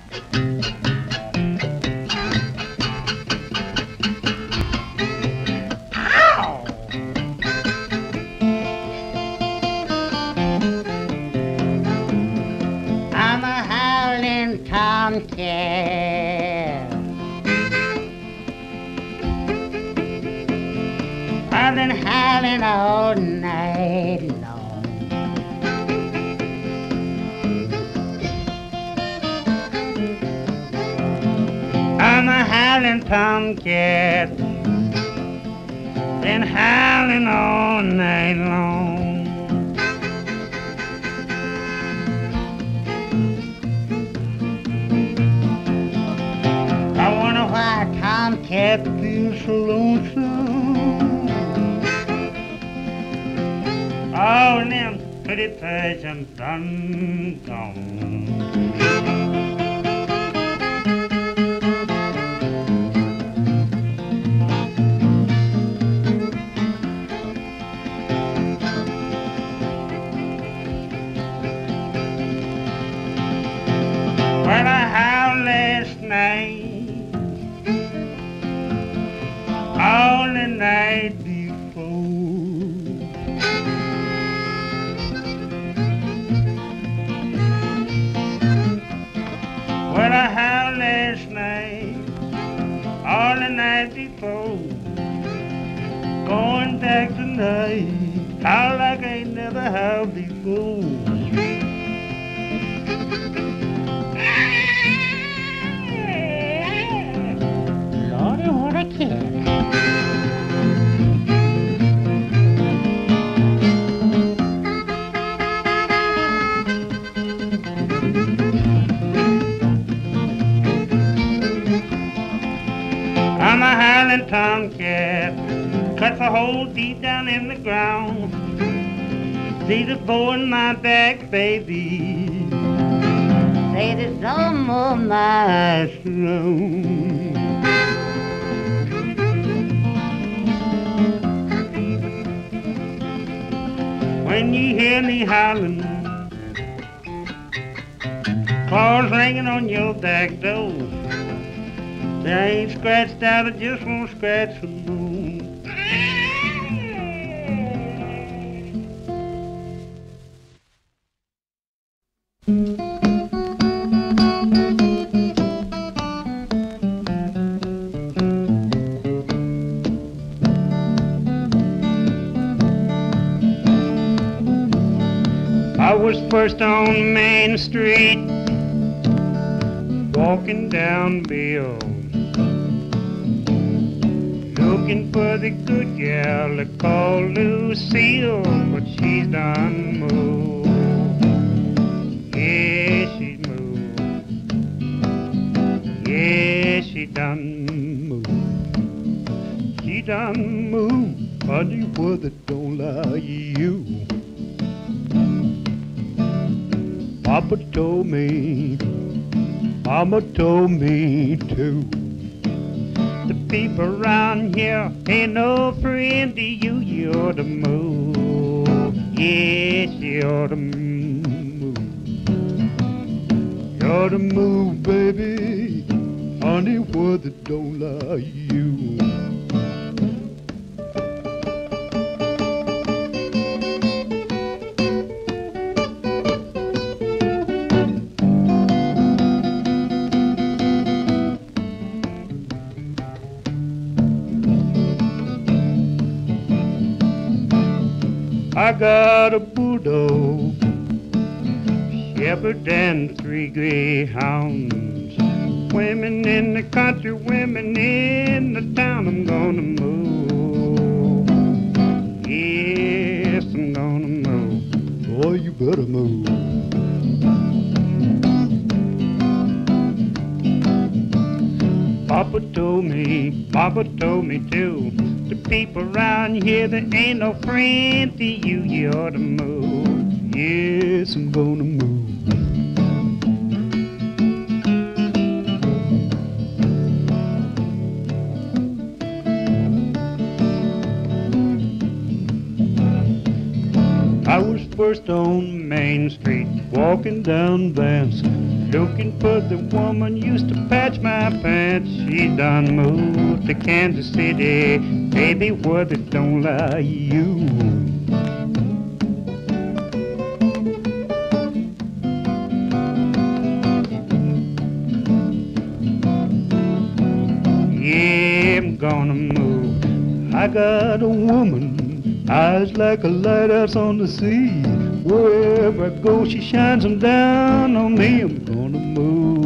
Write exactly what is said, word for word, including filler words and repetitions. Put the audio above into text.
I'm a howling tomcat. I've been howling all night long. I'm a howling tomcat. Been howling all night long. I wonder why a tomcat feels so lonesome. All them pretty pigeons done gone. Well, I howled last night, all the night before. Well, I howled last night, all the night before. Going back tonight, howl like I ain't never howled before. Lordy, what a cat. I'm a howling tomcat, cuts a hole deep down in the ground. See the bow in my back, baby. Say there's no more my throne. When you hear me howling, claws ringing on your back door. They ain't scratched out, I just won't scratch some more. I was first on Main Street, walking down Bill, looking for the good gal they call Lucille, but she's done moved. Yeah, she's moved. Yeah, she done moved. She done moved. Honey, what they don't like you. Papa told me, Mama told me too. The people around here ain't no friend to you. You ought to move. Yes, you ought to move. You ought to move, baby. Honey, what they don't like you. I got a bulldog, shepherd and three greyhounds. Women in the country, women in the town. I'm gonna move. Yes, I'm gonna move. Boy, you better move. Papa told me, Papa told me too. The people around here, there ain't no friend to you. You ought to move. Yes, I'm gonna move. I was first on Main Street, walking down Vance, Looking for the woman used to patch my pants. She done moved to Kansas City, baby, where they don't like you. Yeah, I'm gonna move. I got a woman, eyes like a lighthouse on the sea. Wherever I go, she shines them down on me. I'm gonna move.